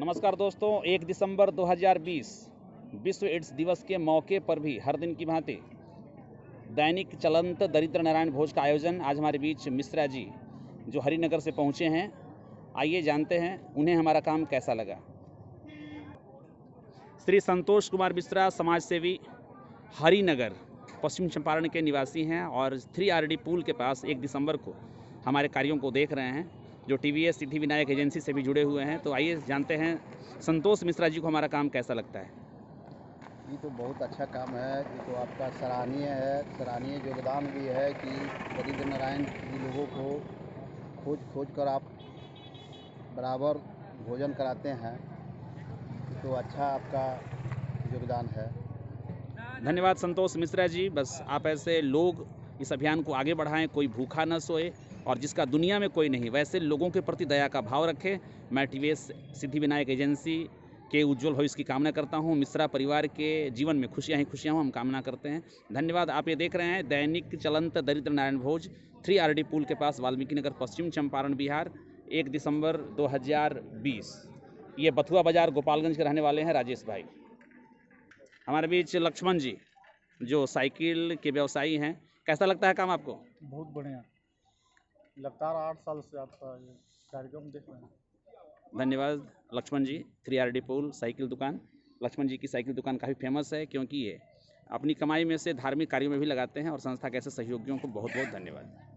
नमस्कार दोस्तों, 1 दिसंबर 2020 विश्व एड्स दिवस के मौके पर भी हर दिन की भांति दैनिक चलंत दरिद्र नारायण भोज का आयोजन। आज हमारे बीच मिश्रा जी जो हरिनगर से पहुंचे हैं, आइए जानते हैं उन्हें हमारा काम कैसा लगा। श्री संतोष कुमार मिश्रा समाज सेवी, हरिनगर पश्चिम चंपारण के निवासी हैं और 3RD पुल के पास 1 दिसंबर को हमारे कार्यों को देख रहे हैं, जो TVS सिद्धि विनायक एजेंसी से भी जुड़े हुए हैं। तो आइए जानते हैं संतोष मिश्रा जी को हमारा काम कैसा लगता है। ये तो बहुत अच्छा काम है, ये तो आपका सराहनीय है। सराहनीय योगदान भी है कि दरिद्र नारायण जी लोगों को खोज कर आप बराबर भोजन कराते हैं, तो अच्छा आपका योगदान है। धन्यवाद संतोष मिश्रा जी। बस आप ऐसे लोग इस अभियान को आगे बढ़ाएं, कोई भूखा न सोए और जिसका दुनिया में कोई नहीं, वैसे लोगों के प्रति दया का भाव रखें। मैं TVS सिद्धि विनायक एजेंसी के उज्जवल भविष्य की कामना करता हूं। मिश्रा परिवार के जीवन में खुशियां ही खुशियां हों, हम कामना करते हैं। धन्यवाद। आप ये देख रहे हैं दैनिक चलंत दरिद्र नारायण भोज, 3RD पुल के पास, वाल्मीकि नगर, पश्चिम चंपारण, बिहार, 1 दिसंबर 2020। ये बथुआ बाजार गोपालगंज के रहने वाले हैं राजेश भाई। हमारे बीच लक्ष्मण जी जो साइकिल के व्यवसायी हैं। कैसा लगता है काम आपको? बहुत बढ़िया, लगातार 8 साल से आपका ये कार्यक्रम देख रहे हैं। धन्यवाद लक्ष्मण जी। 3RD पुल साइकिल दुकान, लक्ष्मण जी की साइकिल दुकान काफ़ी फेमस है क्योंकि ये अपनी कमाई में से धार्मिक कार्यों में भी लगाते हैं और संस्था के ऐसे सहयोगियों को बहुत बहुत धन्यवाद।